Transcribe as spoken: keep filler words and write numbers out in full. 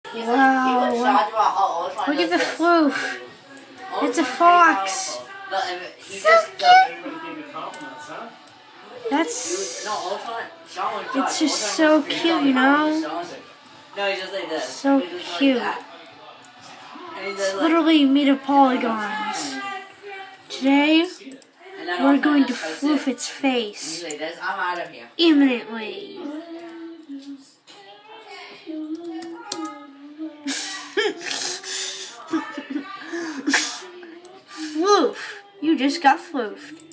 Wow. Look at the floof. It's a fox. So cute. That's... It's just so cute, you know? So cute. It's literally made of polygons. Today, we're going to floof its face. Imminently. Floof. You just got floofed.